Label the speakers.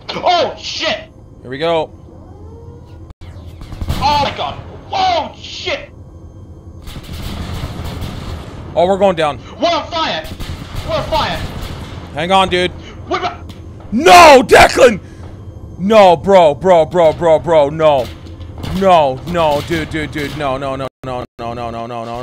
Speaker 1: Oh shit!
Speaker 2: Here we go.
Speaker 1: Oh my god! Oh shit!
Speaker 2: Oh, we're going down.
Speaker 1: We're on fire! We're on fire!
Speaker 2: Hang on, dude.
Speaker 1: What about?
Speaker 2: No, Declan! No, bro, no. No, dude, no, no.